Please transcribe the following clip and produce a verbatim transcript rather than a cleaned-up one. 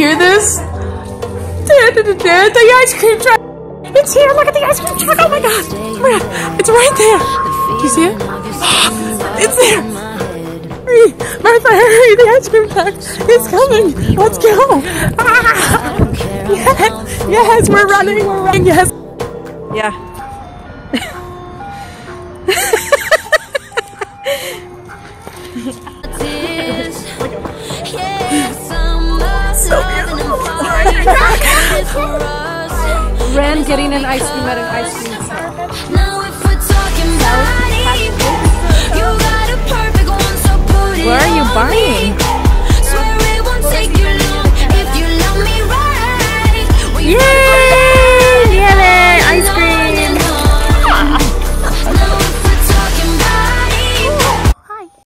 hear this? The ice cream truck! It's here! Look at the ice cream truck! Oh my god! Oh my god! It's right there! Do you see it? It's there! Hurry! Martha, hurry! The ice cream truck is coming! Let's go! Ah! Yes! Yes! We're running! We're running! Yes! Yeah. So beautiful! Ren getting an ice cream at an ice cream shop. Now if we're talking about